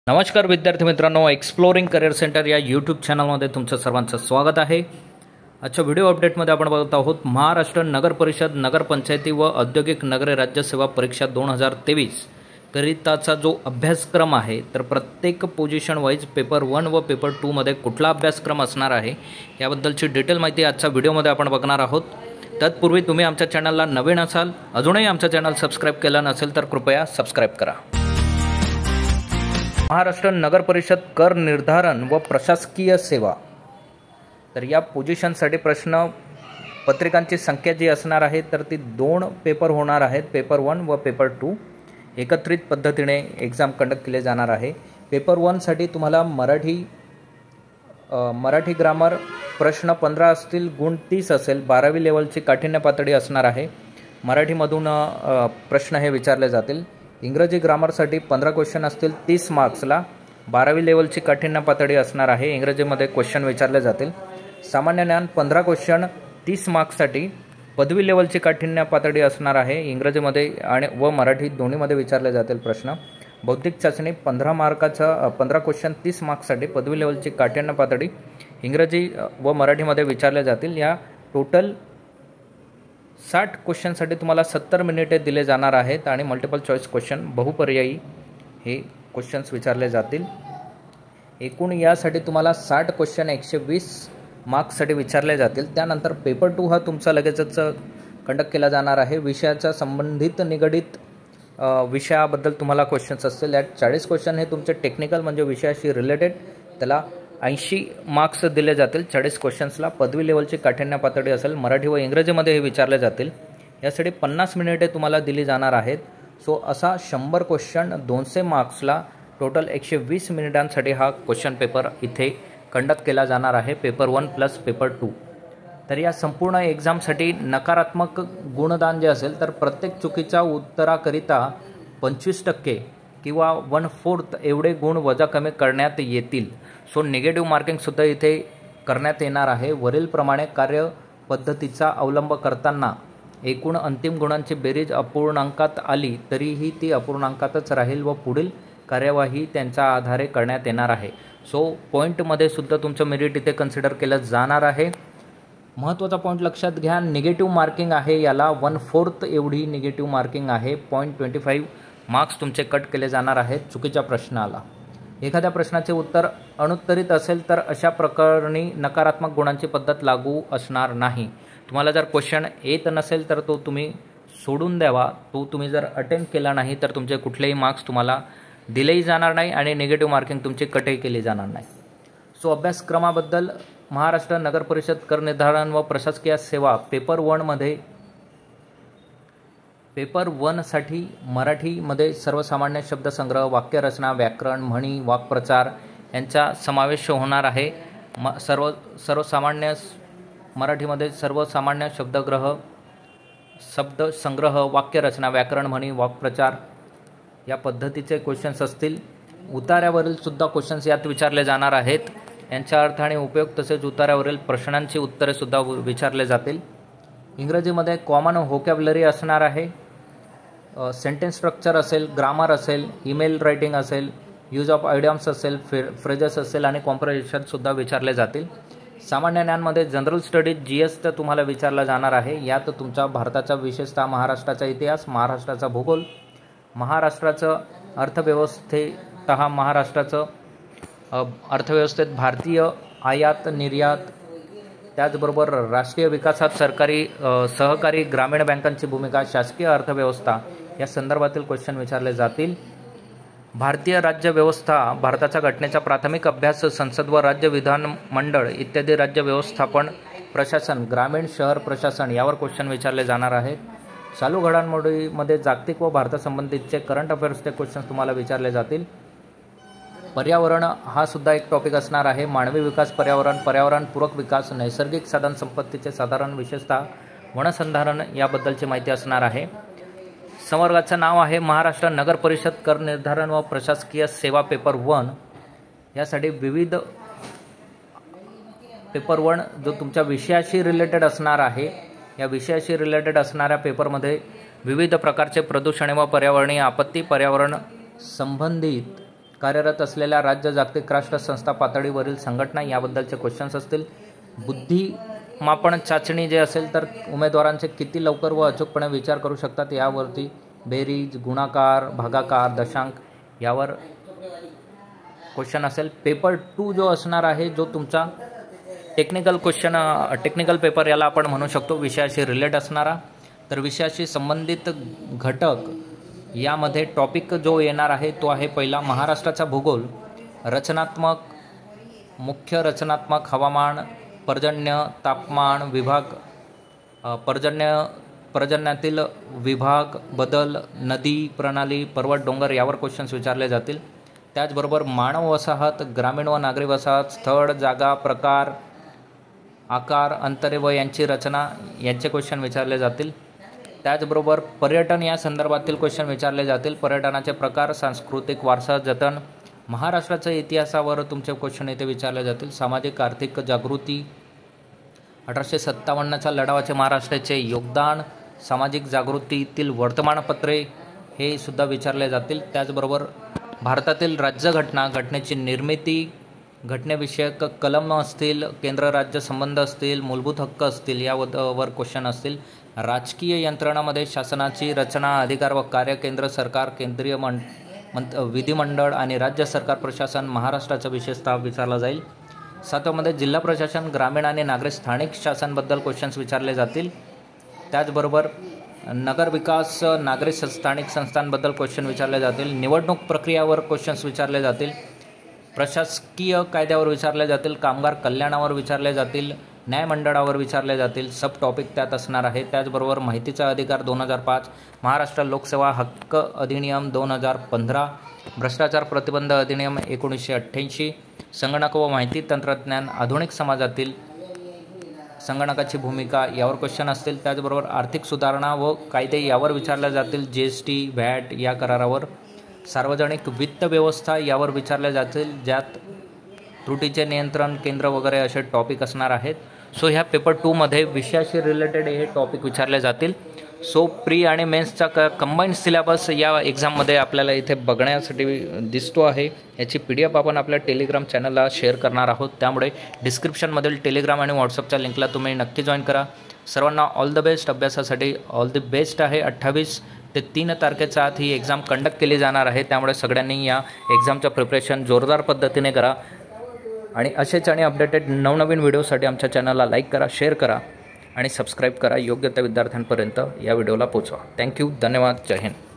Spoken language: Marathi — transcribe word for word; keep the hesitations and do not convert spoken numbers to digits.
नमस्कार विद्यार्थी मित्रांनो, एक्सप्लोरिंग करिअर सेंटर या यूट्यूब चॅनलमध्ये तुमचं सर्वांचं स्वागत आहे। आजच्या व्हिडिओ अपडेटमध्ये आपण बघत आहोत महाराष्ट्र नगर परिषद, नगरपंचायती व औद्योगिक नगरे राज्य सेवा परीक्षा दोन हजार तेवीस करिताचा जो अभ्यासक्रम आहे, तर प्रत्येक पोझिशन वाईज पेपर वन व पेपर टू मध्ये कुठला अभ्यासक्रम असणार आहे याबद्दलची डिटेल माहिती आजच्या व्हिडिओमध्ये आपण बघणार आहोत। तत्पूर्वी तुम्ही आमच्या चॅनलला नवीन असाल, अजूनही आमचं चॅनल सबस्क्राइब केलं नसेल तर कृपया सबस्क्राइब करा। महाराष्ट्र नगर परिषद कर निर्धारण व प्रशासकीय सेवा, तर या पोझिशनसाठी प्रश्न पत्रिकांची संख्या जी असणार आहे तर ती दोन पेपर होणार आहेत, पेपर वन व पेपर टू एकत्रित पद्धतीने एग्जाम कंडक्ट केले जाणार आहे। पेपर वनसाठी तुम्हाला मराठी मराठी ग्रामर प्रश्न पंधरा असतील, गुण तीस असेल, बारावी लेवलची काठिण्य पातळी असणार आहे। मराठीमधून प्रश्न हे विचारले जातील। इंग्रजी ग्रामरसाठी पंधरा क्वेश्चन असतील, तीस मार्क्सला, बारावी लेवलची काठिण्य पातळी असणार आहे, इंग्रजीमध्ये क्वेश्चन विचारले जातील। सामान्य ज्ञान पंधरा क्वेश्चन तीस मार्क्ससाठी, पदवी लेवलची काठिण्य पातळी असणार आहे, इंग्रजीमध्ये आणि व मराठी दोन्हीमध्ये विचारले जातील प्रश्न। बौद्धिक चाचणी पंधरा मार्काचा पंधरा क्वेश्चन तीस मार्क्ससाठी, पदवी लेवलची काठिण्य पातळी इंग्रजी व मराठीमध्ये विचारले जातील। या टोटल साठ क्वेश्चनसाठी तुम्हाला सत्तर मिनिटे दिले जाणार आहेत आणि मल्टिपल चॉईस क्वेश्चन बहुपर्यायी हे क्वेश्चन्स विचारले जातील। एकूण यासाठी तुम्हाला साठ क्वेश्चन एकशे वीस मार्क्ससाठी विचारले जातील। त्यानंतर पेपर टू हा तुमचा लगेचच कंडक्ट केला जाणार आहे। विषयाच्या संबंधित निगडित विषयाबद्दल तुम्हाला क्वेश्चन्स असतील। यात चाळीस क्वेश्चन हे तुमचे टेक्निकल म्हणजे विषयाशी रिलेटेड, त्याला ऐंशी मार्क्स दिले जातील चाळीस क्वेश्चन्सला। पदवी लेवलची काठिण्य पातळी असेल, मराठी व इंग्रजीमध्ये हे विचारले जातील। यासाठी पन्नास मिनिटे तुम्हाला दिली जाणार आहेत। सो असा शंभर क्वेश्चन दोनशे मार्क्सला, टोटल एकशे वीस मिनिटांसाठी हा क्वेश्चन पेपर इथे कंडक्ट केला जाणार आहे, paper one plus paper two. तर या संपूर्ण एक्झामसाठी नकारात्मक गुणदान जे असेल तर प्रत्येक चुकीच्या उत्तराकरिता पंचवीस टक्के किंवा वन फोर्थ एवढे गुण वजा कमी करण्यात येतील। सो निगेटिव्ह मार्किंगसुद्धा इथे करण्यात येणार आहे। वरीलप्रमाणे कार्यपद्धतीचा अवलंब करताना एकूण अंतिम गुणांची बेरीज अपूर्णांकात आली तरीही ती अपूर्णांकातच राहील व पुढील कार्यवाही त्यांच्या आधारे करण्यात येणार आहे। सो पॉईंटमध्ये सुद्धा तुमचं मेरिट इथे कन्सिडर केलं जाणार आहे। महत्त्वाचा पॉईंट लक्षात घ्या, निगेटिव्ह मार्किंग आहे, याला वन फोर्थ एवढी निगेटिव्ह मार्किंग आहे। पॉईंट ट्वेंटी फाईव्ह मार्क्स तुमचे कट केले जाणार आहेत चुकीच्या प्रश्नाला। एखाद्या प्रश्नाचे उत्तर अनुत्तरित असेल तर अशा प्रकरणी नकारात्मक गुणांची पद्धत लागू असणार नाही। तुम्हाला जर क्वेश्चन येत नसेल तर तो तुम्ही सोडून द्यावा, तो तुम्ही जर अटेम्प्ट केला नाही तर तुमचे कुठलेही मार्क्स तुम्हाला दिलेही जाणार नाही आणि निगेटिव्ह मार्किंग तुमची कटही केली जाणार नाही। सो अभ्यासक्रमाबद्दल महाराष्ट्र नगर परिषद कर निर्धारण व प्रशासकीय सेवा पेपर वनमध्ये पेपर वनसाठी मराठीमध्ये सर्वसामान्य शब्दसंग्रह, वाक्यरचना, व्याकरण, म्हणी, वाक्प्रचार यांचा समावेश होणार आहे। म सर्व सर्वसामान्य मराठीमध्ये सर्वसामान्य शब्दग्रह शब्दसंग्रह, वाक्यरचना, व्याकरण, म्हणी, वाक्प्रचार या पद्धतीचे क्वेश्चन्स असतील। उतार्यावरील सुद्धा क्वेश्चन्स यात विचारले जाणार आहेत। यांचा अर्थ आणि उपयोग तसेच उतार्यावरील प्रश्नांची उत्तरे सुद्धा विचारले जातील। इंग्रजीमध्ये कॉमन व्होकॅब्युलरी असणार आहे, सेंटेन्स स्ट्रक्चर असेल, ग्रामर असेल, ईमेल रायटिंग असेल, यूज ऑफ आयडियम्स असेल, फ्रेजेस असेल आणि कॉम्प्रिहेन्शन सुद्धा विचारले जातील। सामान्य ज्ञानमध्ये जनरल स्टडीज जी एस तर तुम्हाला विचारला जाणार आहे। यात तुमचा भारताचा विशेषतः महाराष्ट्राचा इतिहास, महाराष्ट्राचा भूगोल, महाराष्ट्राचं अर्थव्यवस्थेतः महाराष्ट्राचं अर्थव्यवस्थेत भारतीय आयात निर्यात, त्याचबरोबर राष्ट्रीय विकासात सरकारी सहकारी ग्रामीण बँकांची भूमिका, शासकीय अर्थव्यवस्था या संदर्भातील क्वेश्चन विचारले जातील। भारतीय राज्यव्यवस्था, भारताच्या घटनेचा प्राथमिक अभ्यास, संसद व राज्य विधानमंडळ इत्यादी राज्य व्यवस्थापन, प्रशासन, ग्रामीण शहर प्रशासन यावर क्वेश्चन विचारले जाणार आहेत। चालू घडामोडीमध्ये जागतिक व भारतासंबंधीचे करंट अफेअर्सचे क्वेश्चन तुम्हाला विचारले जातील। पर्यावरण हा सुद्धा एक टॉपिक असणार आहे। मानवी विकास, पर्यावरण, पर्यावरणपूरक विकास, नैसर्गिक साधन संपत्तीचे साधारण, विशेषतः वनसंधारण याबद्दलची माहिती असणार आहे। संवर्गाचं नाव आहे महाराष्ट्र नगर परिषद कर निर्धारण व प्रशासकीय सेवा पेपर वन। यासाठी विविध पेपर वन जो तुमच्या विषयाशी रिलेटेड असणार आहे, या विषयाशी रिलेटेड असणाऱ्या पेपरमध्ये विविध प्रकारचे प्रदूषण व पर्यावरणीय आपत्ती, पर्यावरण संबंधित कार्यरत असलेल्या राज्य जागतिक राष्ट्र संस्था पातळीवरील संघटना याबद्दलचे क्वेश्चन्स असतील. बुद्धिमापन चाचणी जे असेल तर उमेदवारांचे किती लवकर व अचूकपणे विचार करू शकतात यावरती बेरीज, गुणाकार, भागाकार, दशांक यावर क्वेश्चन असेल. पेपर टू जो असणार आहे जो तुमचा टेक्निकल क्वेश्चन टेक्निकल पेपर याला आपण म्हणू शकतो, विषयाशी रिलेट असणारा. तर विषयाशी संबंधित घटक यामध्ये टॉपिक जो येणार आहे तो आहे पहिला महाराष्ट्राचा भूगोल, रचनात्मक, मुख्य रचनात्मक, हवामान, पर्जन्य, तापमान, विभाग, पर्जन्य पर्जन्यातील विभाग, बदल, नदी प्रणाली, पर्वत, डोंगर यावर क्वेश्चन्स विचारले जातील. त्याचबरोबर मानव वसाहत, ग्रामीण व नागरी वसाहत, स्थळ, जागा, प्रकार, आकार, अंतरे व यांची रचना यांचे क्वेश्चन विचारले जातील. त्याचबरोबर पर्यटन या संदर्भातील क्वेश्चन विचारले जातील. पर्यटनाचे प्रकार, सांस्कृतिक वारसा जतन, महाराष्ट्राच्या इतिहासावर तुमचे क्वेश्चन इथे विचारले जातील. सामाजिक आर्थिक जागृती, अठराशे सत्तावन्नच्या लढावाचे महाराष्ट्राचे योगदान, सामाजिक जागृतीतील वर्तमानपत्रे हे सुद्धा विचारले जातील. त्याचबरोबर भारतातील राज्यघटना, घटनेची निर्मिती, घटनेविषयक कलम असतील, केंद्र राज्य संबंध असतील, मूलभूत हक्क असतील यावर क्वेश्चन असतील. राजकीय यंत्रणामध्ये शासनाची रचना, अधिकार व कार्य, केंद्र सरकार, केंद्रीय मंत विधिमंडळ आणि राज्य सरकार प्रशासन, महाराष्ट्राचा विशेषतः विचारला जाईल. सातव्यामध्ये जिल्हा प्रशासन, ग्रामीण आणि नागरी स्थानिक शासनबद्दल क्वेश्चन्स विचारले जातील. त्याचबरोबर नगर विकास, नागरी स्थानिक संस्थांबद्दल क्वेश्चन विचारले जातील. निवडणूक प्रक्रियावर क्वेश्चन्स विचारले जातील. प्रशासकीय कायद्यावर विचारले जातील. कामगार कल्याणावर विचारले जातील. न्यायमंडळावर विचारले जातील. सब टॉपिक त्यात असणार आहे. त्याचबरोबर माहितीचा अधिकार दोन हजार पाच, महाराष्ट्र लोकसेवा हक्क अधिनियम दोन हजार पंधरा, भ्रष्टाचार प्रतिबंध अधिनियम एकोणीसशे अठ्ठ्याऐंशी, संगणक व माहिती तंत्रज्ञान आधुनिक समाजातील संगणकाची भूमिका यावर क्वेश्चन असतील. त्याचबरोबर आर्थिक सुधारणा व कायदे यावर विचारले जातील. जी एस टी, व्हॅट या करारावर. सार्वजनिक वित्त व्यवस्था यावर विचारले जातील, ज्यात त्रुटीचे नियंत्रण केंद्र वगैरे असे टॉपिक असणार आहेत. सो ह्या पेपर टूमध्ये विषयाशी रिलेटेड हे टॉपिक विचारले जातील. सो प्री आणि मेन्सचा क कंबाईंड सिलेबस या एक्झाममध्ये आपल्याला इथे बघण्यासाठी दिसतो आहे. याची पी डी एफ आपण आपल्या टेलिग्राम चॅनलला शेअर करणार आहोत. त्यामुळे डिस्क्रिप्शनमधील टेलिग्राम आणि व्हॉट्सअपच्या लिंकला तुम्ही नक्की जॉईन करा. सर्वांना ऑल द बेस्ट. अभ्यासासाठी ऑल द बेस्ट आहे. अठ्ठावीस ते तीन तारखेच्या आत ही एक्झाम कंडक्ट केली जाणार आहे. त्यामुळे सगळ्यांनी या एक्झामचं प्रिपरेशन जोरदार पद्धतीने करा. आणि असेच आणि अपडेटेड नवनवीन व्हिडिओसाठी आमच्या चॅनलला लाईक करा, शेअर करा आणि सबस्क्राईब करा. योग्य त्या विद्यार्थ्यांपर्यंत या व्हिडिओला पोहोचवा. थँक्यू. धन्यवाद. जय हिंद.